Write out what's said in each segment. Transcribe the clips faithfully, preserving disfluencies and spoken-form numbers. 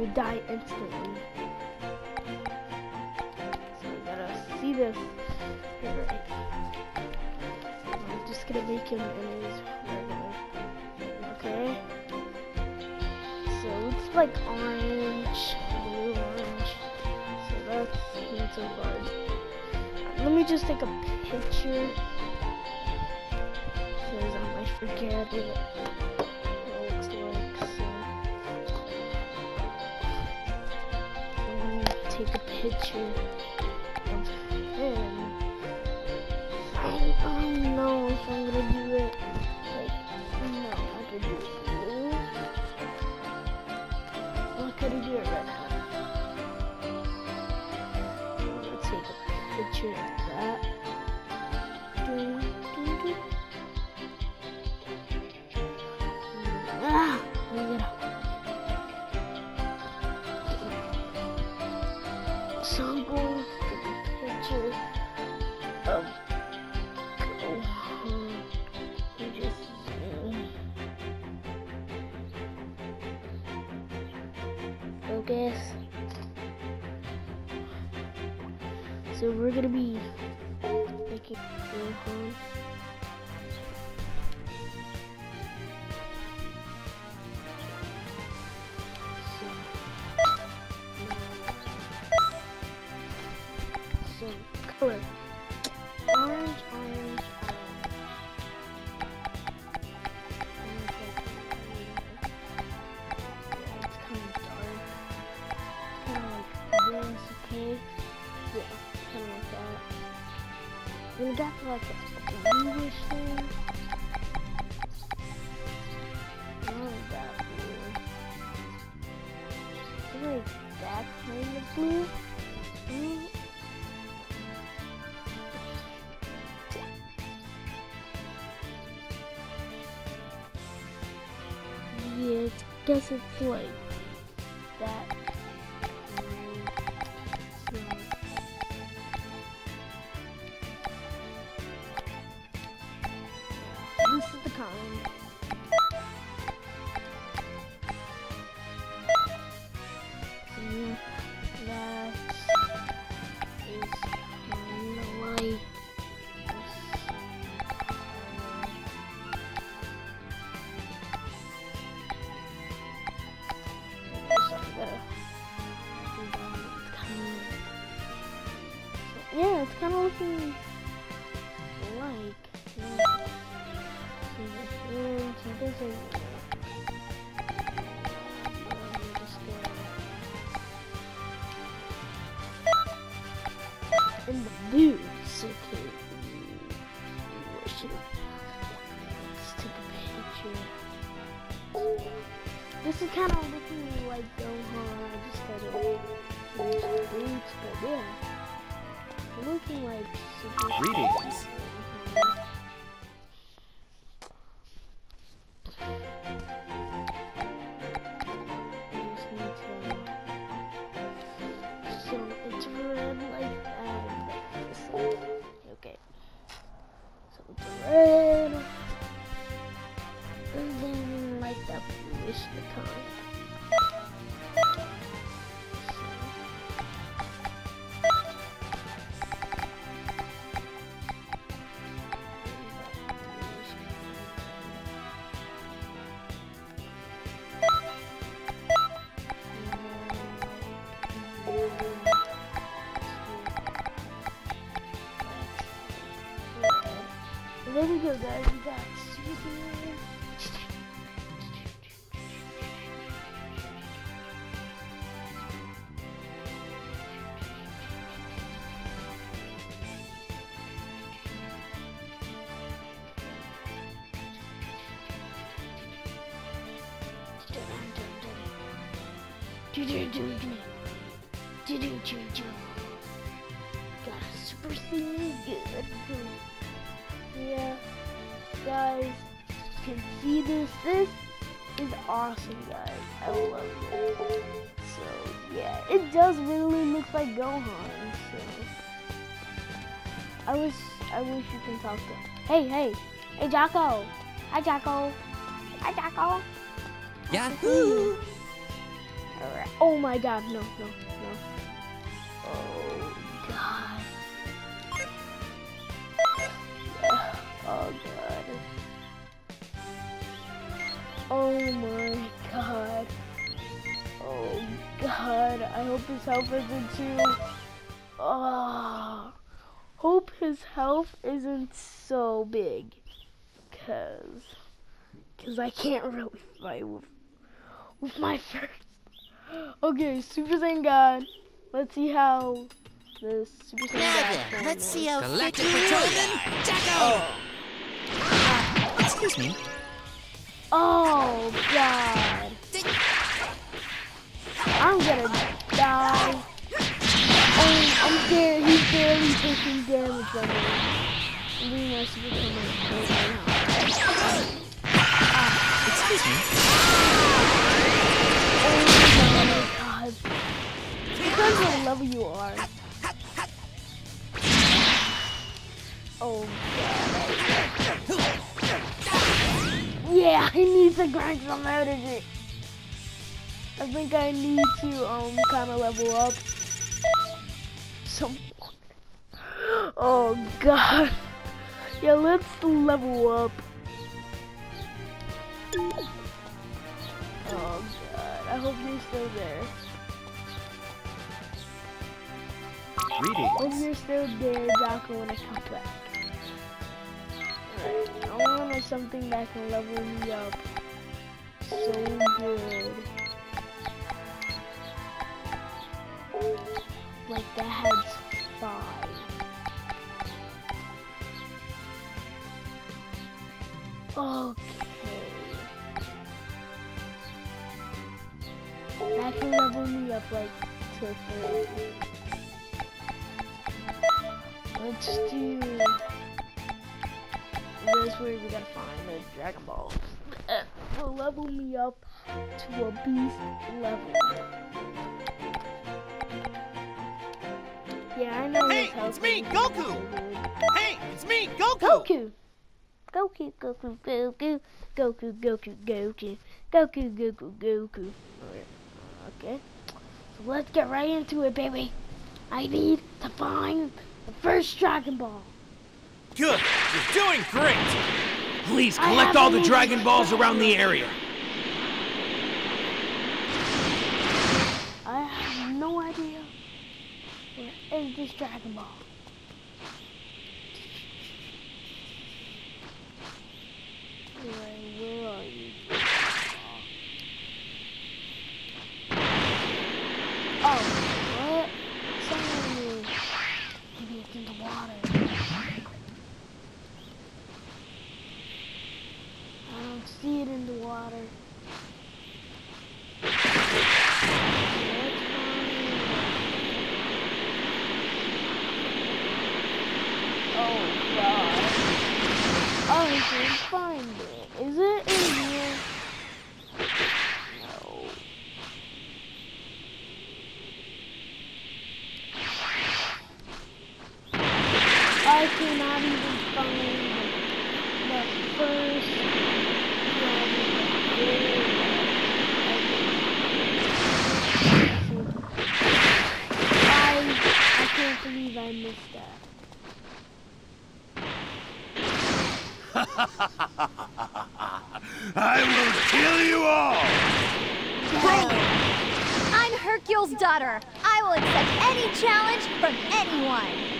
die instantly. So I gotta see this. Alright. I'm just gonna make him in his regular. Okay. So it's like orange, blue, orange. So that's not so hard. Let me just take a picture. Because I might forget what it looks like. So let me take a picture of him. I don't know if I'm gonna do it. Like, no, I could do it blue. Or could I do it right now? I'm gonna take a picture of that. Dun, dun, dun. Ah, let me get out. So I'm going to take a picture of Gohan. And just focus. So we're gonna be making Gohan. So, color. Orange, orange, orange. It's kind of dark. Kind of like this, okay? Yeah, kind of like that. And we got like a bluish thing. Not like that blue. It's like that kind of blue. Mm. Yeah, I guess it's like that. So, this is the kind. So yeah, that is kind of like. Yeah, it's kind of looking like. Yeah. See the hands, he doesn't. And the boots, okay. What should I? Let's take a picture. This is kind of looking like Gohan. I just had to use the boots, but yeah. Looking like super. Greetings. So it's red like that. Okay. So it's red. And then like that bluish kind. There we go, guys. We got Superman. Do do do do do do do do. Got a super thing good. Yeah, guys, you can see this. This is awesome, guys. I love it. So yeah, it does really look like Gohan. So I wish, I wish you can talk to him. Hey, hey, hey, Jocko. Hi, Jocko. Hi, Jocko. Yahoo! Alright. Oh, Oh my god, no, no, no. Oh god. Oh god. Oh my god. Oh god. I hope his health isn't too. Oh. Hope his health isn't so big. Cause. Cause I can't really fight with, with my first. Okay, Super Saiyan God. Let's see how the Super Saiyan Now God. then, let's see how Galactic fit you Petroleum, are. Jacko! Excuse me. Oh god. I'm gonna die. Oh, I'm scared. He's barely taking damage from me. I'm doing my Super Saiyan God. Excuse me. Oh my god. Depends on what level you are. Oh god. Yeah, I need to grind some energy. I think I need to um kind of level up. Some. Oh god. Yeah, let's level up. Oh god, I hope you're still there. Greetings. Hope you're still there, Jocko, when I come back. Alright, I want something that can level me up so good. Like that has five. Okay. That can level me up like to three. Let's do this where we gotta find the Dragon Balls. Uh, will level me up to a beast level. Yeah, I know. Hey, it's me, Goku! Hey, it's me, Goku! Goku! Goku, Goku, Goku, Goku, Goku, Goku, Goku, Goku, Goku. Okay, so let's get right into it, baby. I need to find the first Dragon Ball. Good, you're doing great! Please I collect have all the a Dragon Balls Dragon around the area. I have no idea where is this Dragon Ball. Where, where are you? Oh, what? Somewhere. Maybe it's in the water. I don't see it in the water. Let's find it. Oh god. I can't find it. Is it in here? No. I cannot even find the first I I can't believe I missed that. I will kill you all! I'm Hercule's daughter. I will accept any challenge from anyone.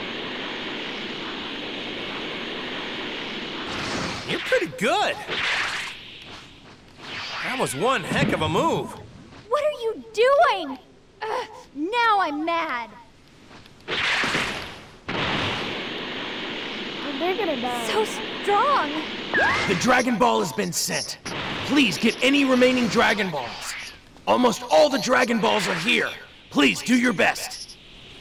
You're pretty good. That was one heck of a move. What are you doing? Ugh, now I'm mad. They're gonna die. So strong. The Dragon Ball has been sent. Please get any remaining Dragon Balls. Almost all the Dragon Balls are here. Please do your best.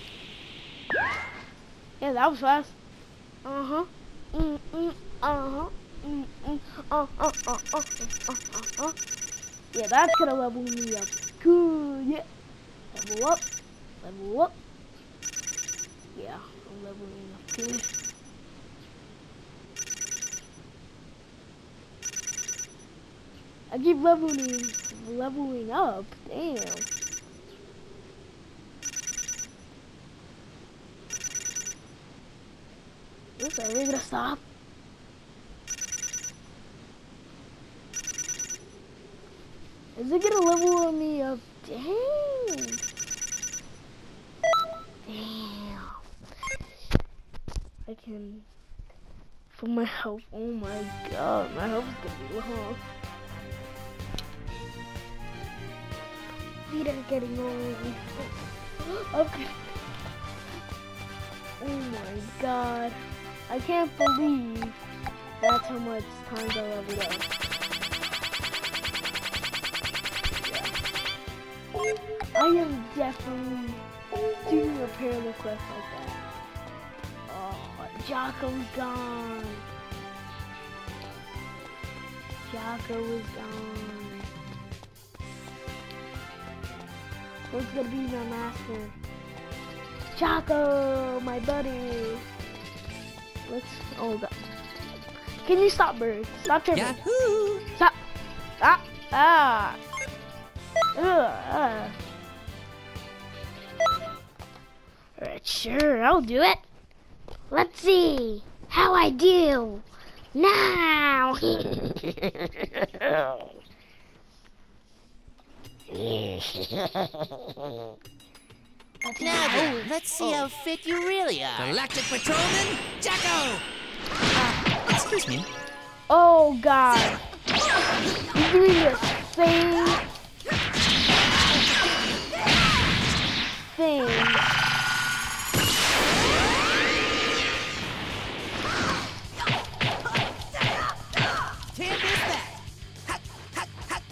Yeah, that was fast. Uh huh. Mm mm. Uh huh. Mm mm. Uh uh uh uh uh uh uh. Yeah, that's gonna level me up. Good. Yeah. Level up. Level up. Yeah, I'm leveling up too. I keep leveling, leveling up. Damn. Okay, we're gonna stop. Is it gonna level me up? Dang. Damn. I can. For my health. Oh my god, my health is gonna be low. We are getting old. Okay. Oh my god. I can't believe that's how much times I leveled up. Yeah. I am definitely doing a parallel quest like that. Oh, Jocko's gone. Jocko is gone. Who's gonna be my master? Jocko, my buddy. Let's. Oh god. Can you stop, bird? Stop tripping. Yahoo! Stop. Stop. Ah. Ugh, uh. Alright, sure, I'll do it. Let's see how I do now. Now then, let's see how fit you really are. Galactic Patrolman, Jacko! Uh, excuse me. Oh god. You're doing the same thing. Can't miss that. Hut, hut, hut.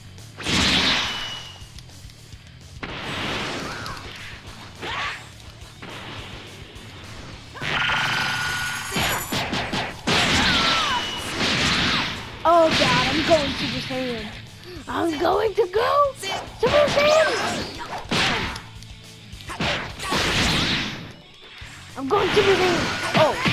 Oh god, I'm going to the sand. I'm going to go to the sand. I'm going to the sand. Oh.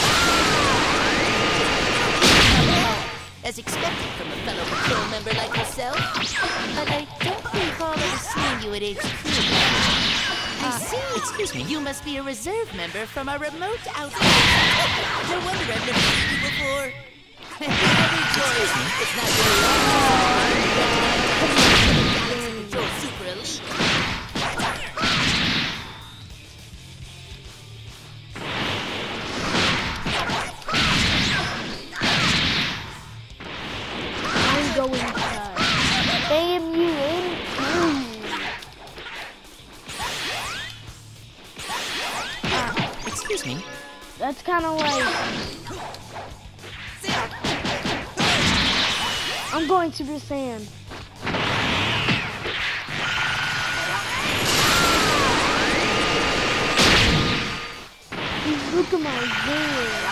As expected from a fellow patrol member like yourself. But I don't recall ever seeing you at H Q. I see. Excuse me. You must be a reserve member from a remote outpost. No wonder I've never seen you before. Excuse me. It's not very often Galaxy Patrol Super Elite. I'm going to spam you in too. Uh, excuse me. That's kind of like. I'm going to the sand. Look at my hair.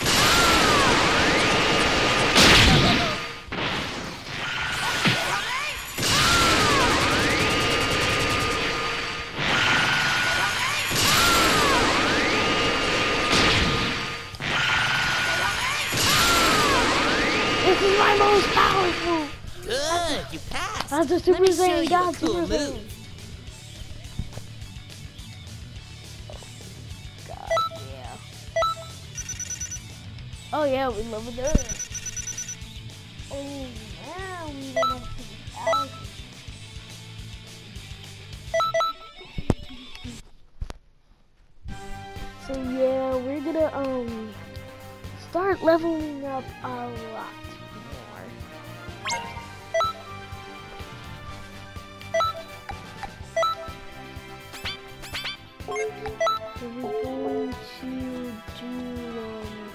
This is my most powerful. Good, you passed. That's a Let Super me show Saiyan you God, a cool Super Saiyan. move. God, yeah. Oh yeah, we love it there. Oh, now we went up to the thousand. So yeah, we're gonna um start leveling up a lot more. So we're going to do um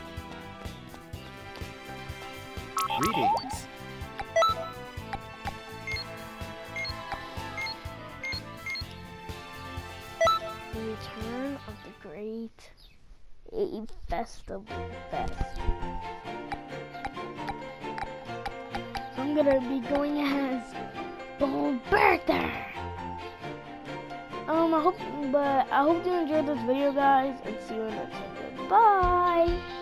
Greetings. the Return of the Great A Festival Fest. So I'm gonna be going as Bold Bertha. Um, I hope, but I hope you enjoyed this video, guys, and see you in the next one. Bye.